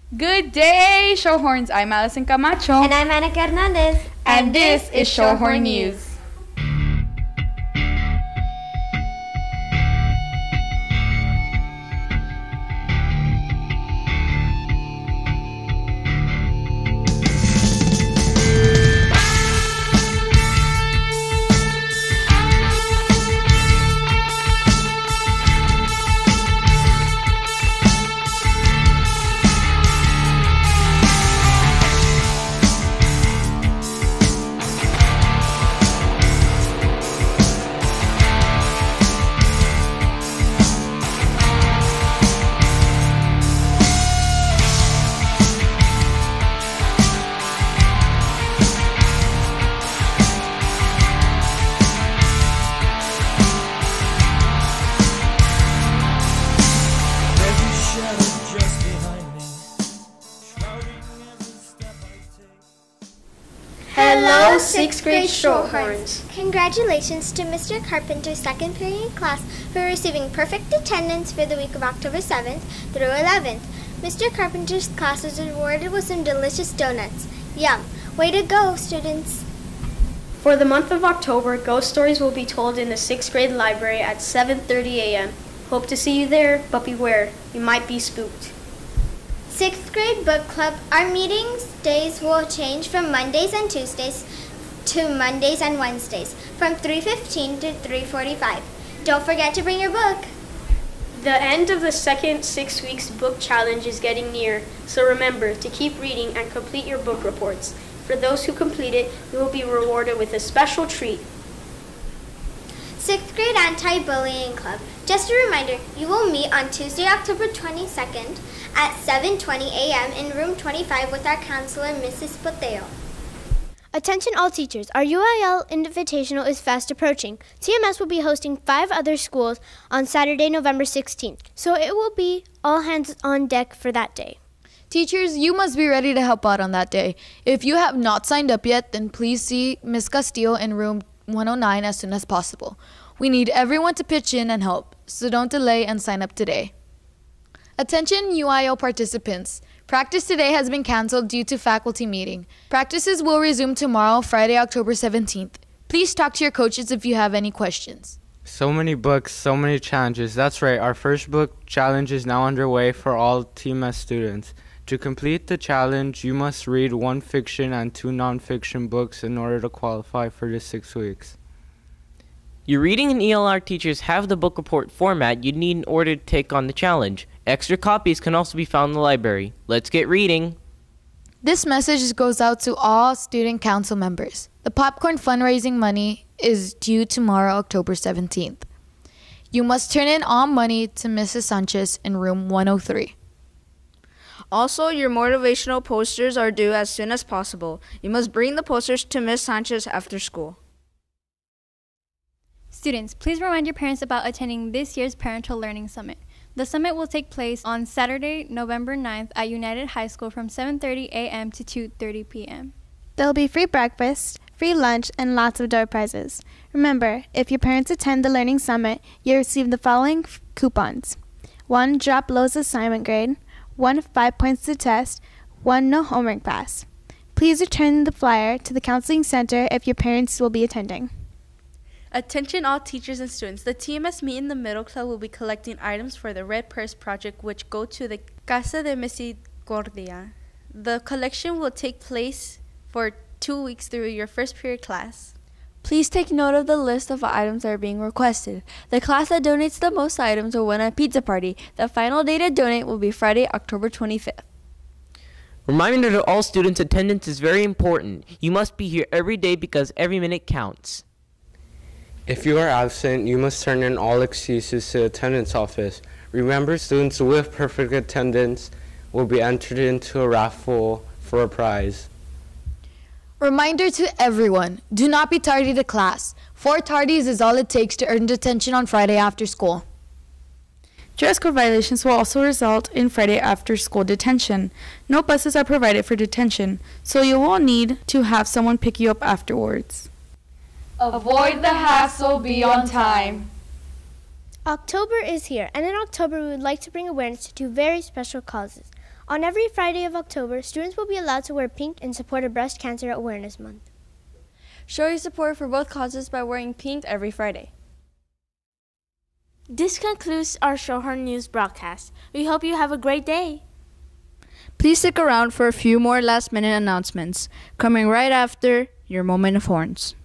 Good day, Shorthorns. I'm Alison Camacho. And I'm Annika Hernandez. And this is Shorthorn News. Hello, 6th grade Shorthorns. Congratulations to Mr. Carpenter's second period class for receiving perfect attendance for the week of October 7th through 11th. Mr. Carpenter's class was rewarded with some delicious donuts. Yum! Way to go, students! For the month of October, ghost stories will be told in the 6th grade library at 7:30 a.m. Hope to see you there, but beware, you might be spooked. 6th grade book club, our meetings days will change from Mondays and Tuesdays to Mondays and Wednesdays, from 3:15 to 3:45. Don't forget to bring your book. The end of the second 6 weeks book challenge is getting near, so remember to keep reading and complete your book reports. For those who complete it, you will be rewarded with a special treat. 6th grade anti-bullying club. Just a reminder, you will meet on Tuesday, October 22nd at 7:20 a.m. in room 25 with our counselor, Mrs. Poteo. Attention all teachers, our UIL Invitational is fast approaching. TMS will be hosting 5 other schools on Saturday, November 16th, so it will be all hands on deck for that day. Teachers, you must be ready to help out on that day. If you have not signed up yet, then please see Ms. Castillo in room 109 as soon as possible. We need everyone to pitch in and help, so don't delay and sign up today. Attention UIO participants. Practice today has been canceled due to faculty meeting. Practices will resume tomorrow, Friday, October 17th. Please talk to your coaches if you have any questions. So many books, so many challenges. That's right, our first book challenge is now underway for all TMS students. To complete the challenge, you must read 1 fiction and 2 nonfiction books in order to qualify for the 6 weeks. Your reading and ELR teachers have the book report format you need in order to take on the challenge. Extra copies can also be found in the library. Let's get reading. This message goes out to all student council members. The popcorn fundraising money is due tomorrow, October 17th. You must turn in all money to Mrs. Sanchez in room 103. Also, your motivational posters are due as soon as possible. You must bring the posters to Ms. Sanchez after school. Students, please remind your parents about attending this year's Parental Learning Summit. The summit will take place on Saturday, November 9th at United High School from 7:30 a.m. to 2:30 p.m. There'll be free breakfast, free lunch, and lots of door prizes. Remember, if your parents attend the Learning Summit, you'll receive the following coupons. 1 drop Lowe's assignment grade, 1 5 points to test, 1 no homework pass. Please return the flyer to the counseling center if your parents will be attending. Attention all teachers and students. The TMS Meet in the Middle Club will be collecting items for the Red Purse Project, which go to the Casa de Misericordia. The collection will take place for 2 weeks through your first period class. Please take note of the list of items that are being requested. The class that donates the most items will win a pizza party. The final day to donate will be Friday, October 25th. Reminder to all students, attendance is very important. You must be here every day because every minute counts. If you are absent, you must turn in all excuses to the attendance office. Remember, students with perfect attendance will be entered into a raffle for a prize. Reminder to everyone, do not be tardy to class. 4 tardies is all it takes to earn detention on Friday after school. Dress code violations will also result in Friday after school detention. No buses are provided for detention, so you will need to have someone pick you up afterwards. Avoid the hassle, be on time. October is here, and in October we would like to bring awareness to 2 very special causes. On every Friday of October, students will be allowed to wear pink in support of Breast Cancer Awareness Month. Show your support for both causes by wearing pink every Friday. This concludes our Shorthorn News broadcast. We hope you have a great day. Please stick around for a few more last-minute announcements, coming right after your moment of horns.